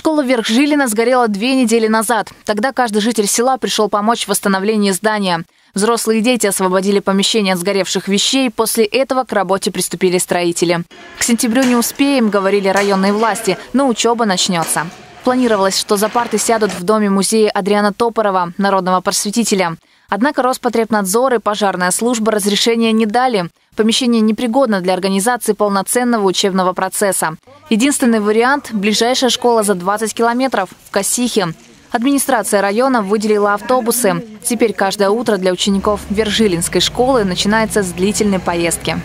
Школа Верхжилина сгорела 2 недели назад. Тогда каждый житель села пришел помочь в восстановлении здания. Взрослые и дети освободили помещение от сгоревших вещей. После этого к работе приступили строители. К сентябрю не успеем, говорили районные власти, но учеба начнется. Планировалось, что за парты сядут в доме-музея Адриана Топорова, народного просветителя. Однако Роспотребнадзор и пожарная служба разрешения не дали. Помещение непригодно для организации полноценного учебного процесса. Единственный вариант – ближайшая школа за 20 километров в Косихе. Администрация района выделила автобусы. Теперь каждое утро для учеников Верхжилинской школы начинается с длительной поездки.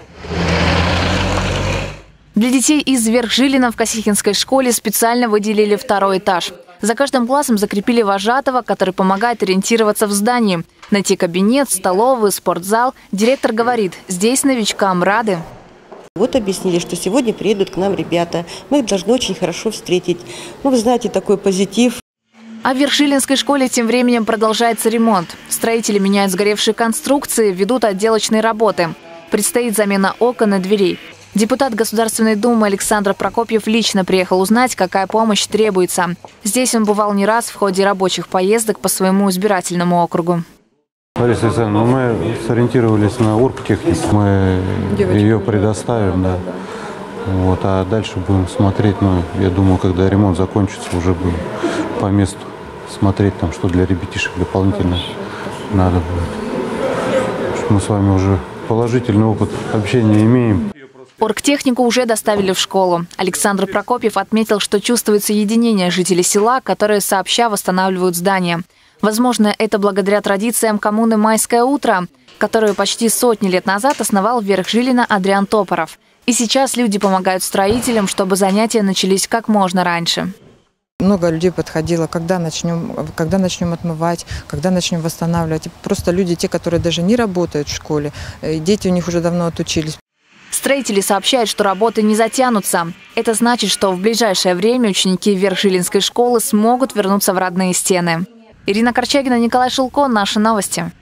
Для детей из Верхжилина в Косихинской школе специально выделили 2-й этаж. За каждым классом закрепили вожатого, который помогает ориентироваться в здании. Найти кабинет, столовую, спортзал. Директор говорит, здесь новичкам рады. Вот объяснили, что сегодня приедут к нам ребята. Мы их должны очень хорошо встретить. Ну, вы знаете, такой позитив. А в Верхжилинской школе тем временем продолжается ремонт. Строители меняют сгоревшие конструкции, ведут отделочные работы. Предстоит замена окон и дверей. Депутат Государственной Думы Александр Прокопьев лично приехал узнать, какая помощь требуется. Здесь он бывал не раз в ходе рабочих поездок по своему избирательному округу. Лариса Александровна, мы сориентировались на оргтехнику, мы ее предоставим, да. Вот, а дальше будем смотреть, я думаю, когда ремонт закончится, уже будем по месту смотреть, там, что для ребятишек дополнительно надо будет. Мы с вами уже положительный опыт общения имеем. Оргтехнику уже доставили в школу. Александр Прокопьев отметил, что чувствуется единение жителей села, которые сообща восстанавливают здание. Возможно, это благодаря традициям коммуны «Майское утро», которую почти сотни лет назад основал в Верхжилино Адриан Топоров. И сейчас люди помогают строителям, чтобы занятия начались как можно раньше. Много людей подходило, когда начнем отмывать, когда начнем восстанавливать. Просто люди, те, которые даже не работают в школе, дети у них уже давно отучились. Строители сообщают, что работы не затянутся. Это значит, что в ближайшее время ученики Верхжилинской школы смогут вернуться в родные стены. Ирина Корчагина, Николай Шилко. Наши новости.